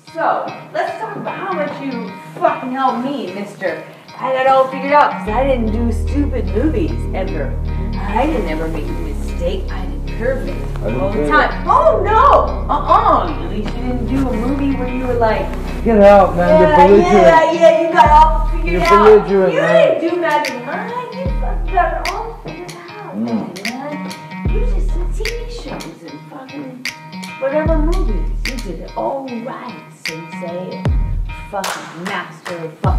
So, let's talk about how much you fucking helped me, mister. I got it all figured out because I didn't do stupid movies ever. I didn't ever make a mistake. I did perfect all the time. Oh no! At least you didn't do a movie where you were like, get out, man. You're belligerent. Yeah, you got it all figured out. You're belligerent, You man. didn't do magic mind. You fucking got it all figured out, man. You just did TV shows and fucking whatever movies. You did it all right, sensei. Fucking master of fucking